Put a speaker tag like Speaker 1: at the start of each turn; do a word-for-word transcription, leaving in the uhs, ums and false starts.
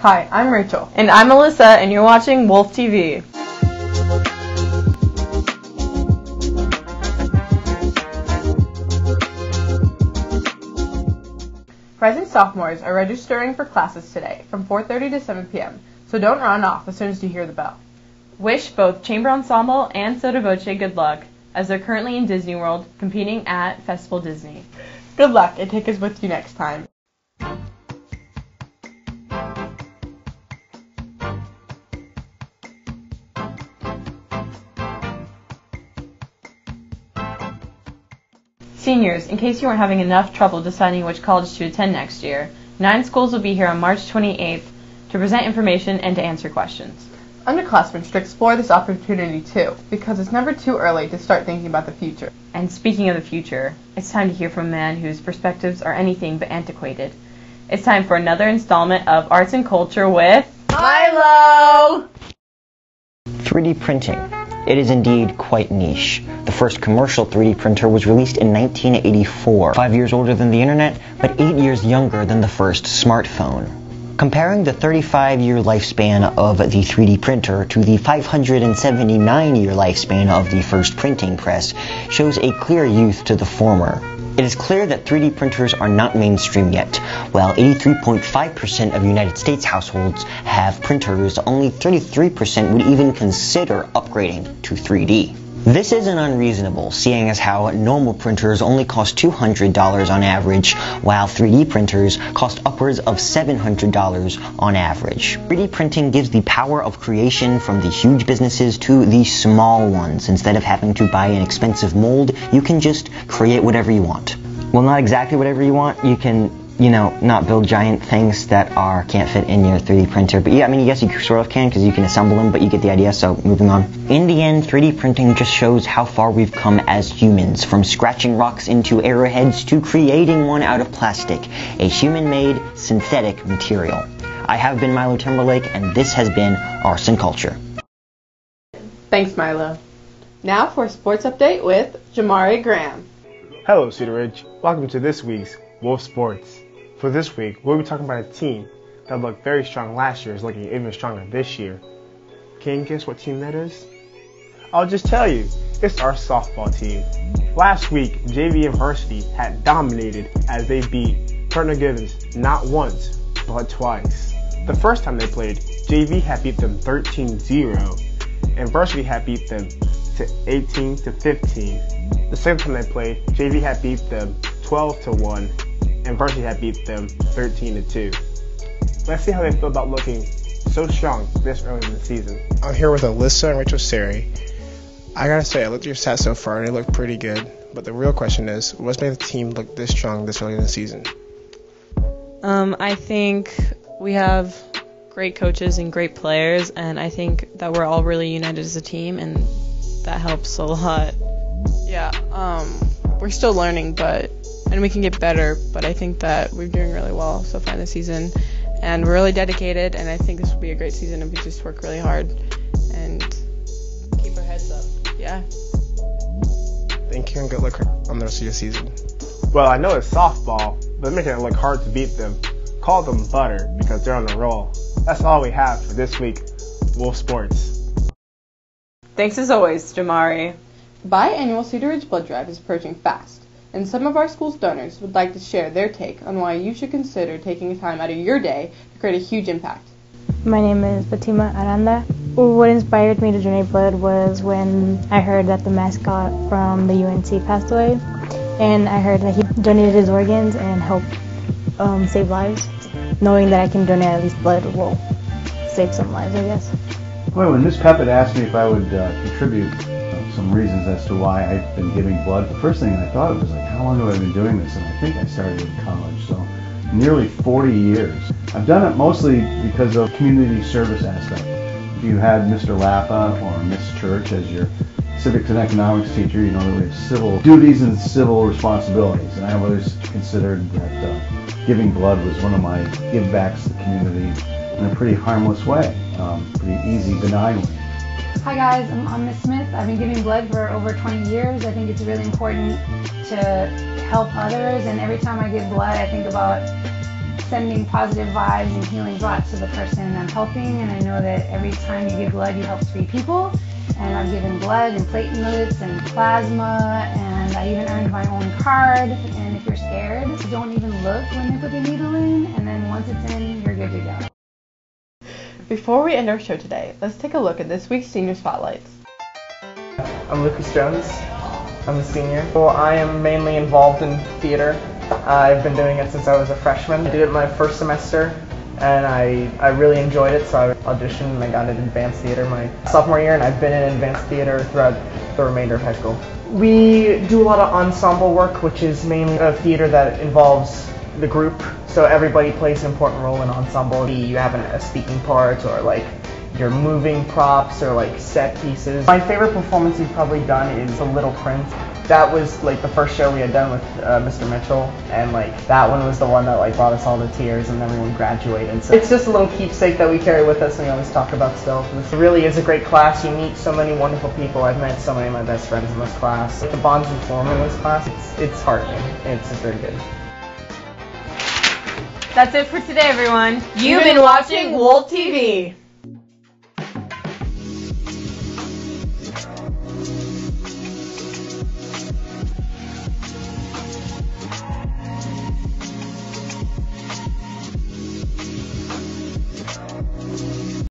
Speaker 1: Hi, I'm Rachel.
Speaker 2: And I'm Alyssa, and you're watching Wolf T V.
Speaker 1: Rising sophomores are registering for classes today from four thirty to seven p m, so don't run off as soon as you hear the bell.
Speaker 2: Wish both Chamber Ensemble and Sotto Voce good luck, as they're currently in Disney World competing at Festival Disney.
Speaker 1: Good luck, and take us with you next time.
Speaker 2: Seniors, in case you weren't having enough trouble deciding which college to attend next year, nine schools will be here on March twenty-eighth to present information and to answer questions.
Speaker 1: Underclassmen should explore this opportunity too, because it's never too early to start thinking about the future.
Speaker 2: And speaking of the future, it's time to hear from a man whose perspectives are anything but antiquated. It's time for another installment of Arts and Culture with
Speaker 1: Milo!
Speaker 3: three D printing. It is indeed quite niche. The first commercial three D printer was released in nineteen eighty-four, five years older than the internet, but eight years younger than the first smartphone. Comparing the thirty-five year lifespan of the three D printer to the five hundred seventy-nine year lifespan of the first printing press shows a clear youth to the former. It is clear that three D printers are not mainstream yet. While eighty-three point five percent of United States households have printers, only thirty-three percent would even consider upgrading to three D. This isn't unreasonable, seeing as how normal printers only cost two hundred dollars on average, while three D printers cost upwards of seven hundred dollars on average. three D printing gives the power of creation from the huge businesses to the small ones. Instead of having to buy an expensive mold, you can just create whatever you want. Well, not exactly whatever you want. You can, you know, not build giant things that are can't fit in your three D printer. But yeah, I mean, yes, you sort of can because you can assemble them, but you get the idea, so moving on. In the end, three D printing just shows how far we've come as humans, from scratching rocks into arrowheads to creating one out of plastic, a human-made synthetic material. I have been Milo Timberlake, and this has been Arts and Culture.
Speaker 1: Thanks, Milo. Now for a sports update with Jamari Graham.
Speaker 4: Hello, Cedar Ridge. Welcome to this week's Wolf Sports. For this week, we'll be talking about a team that looked very strong last year is looking even stronger this year. Can you guess what team that is? I'll just tell you, it's our softball team. Last week, J V University had dominated as they beat Turner Givens not once, but twice. The first time they played, J V had beat them thirteen zero, and Varsity had beat them to eighteen to fifteen. The second time they played, J V had beat them twelve to one, and Varsity had beat them thirteen to two. Let's see how they feel about looking so strong this early in the season.
Speaker 5: I'm here with Alyssa and Rachel Seri. I gotta say, I looked at your stats so far and they look pretty good, but the real question is, what's made the team look this strong this early in the season?
Speaker 6: Um, I think we have great coaches and great players, and I think that we're all really united as a team, and that helps a lot.
Speaker 7: Yeah, um, we're still learning, but and we can get better, but I think that we're doing really well so far this season, and we're really dedicated, and I think this will be a great season if we just work really hard and keep our heads up. Yeah.
Speaker 5: Thank you and good luck on the rest of your season.
Speaker 4: Well, I know it's softball, but they're making it look hard to beat them. Call them butter because they're on a roll. That's all we have for this week, Wolf Sports.
Speaker 2: Thanks as always, Jamari.
Speaker 1: The biannual Cedar Ridge Blood Drive is approaching fast, and some of our school's donors would like to share their take on why you should consider taking time out of your day to create a huge impact.
Speaker 8: My name is Fatima Aranda. What inspired me to donate blood was when I heard that the mascot from the U N C passed away, and I heard that he donated his organs and helped um, save lives. Knowing that I can donate at least blood will save some lives, I guess.
Speaker 9: Well, when Miz Peppett asked me if I would uh, contribute uh, some reasons as to why I've been giving blood, the first thing I thought of was like, how long have I been doing this? And I think I started in college, so nearly forty years. I've done it mostly because of community service aspect. If you had Mister Lappa or Miss Church as your civics and economics teacher, you know that we have civil duties and civil responsibilities. And I always considered that uh, giving blood was one of my give backs to the community in a pretty harmless way, um, pretty easy, benign way.
Speaker 10: Hi guys, I'm, I'm Miss Smith. I've been giving blood for over twenty years. I think it's really important to help others, and every time I give blood I think about sending positive vibes and healing thoughts to the person I'm helping, and I know that every time you give blood, you help three people. And I've given blood and platelets and plasma, and I even earned my own card. And if you're scared, don't even look when they put the needle in, and then once it's in, you're good to go.
Speaker 1: Before we end our show today, let's take a look at this week's Senior Spotlights.
Speaker 11: I'm Lucas Jones. I'm a senior. Well, I am mainly involved in theater. Uh, I've been doing it since I was a freshman. I did it my first semester, and I, I really enjoyed it, so I auditioned and I got into advanced theater my sophomore year, and I've been in advanced theater throughout the remainder of high school. We do a lot of ensemble work, which is mainly a theater that involves the group, so everybody plays an important role in ensemble. You have an, a speaking part, or like you're moving props, or like set pieces. My favorite performance we've probably done is The Little Prince. That was like the first show we had done with uh, Mister Mitchell, and like that one was the one that like brought us all to tears, and then everyone graduated. So it's just a little keepsake that we carry with us, and we always talk about still. This really is a great class. You meet so many wonderful people. I've met so many of my best friends in this class. The bonds we form in this class, it's, it's heartening. It's just very good.
Speaker 2: That's it for today, everyone. You've been watching Wolt T V.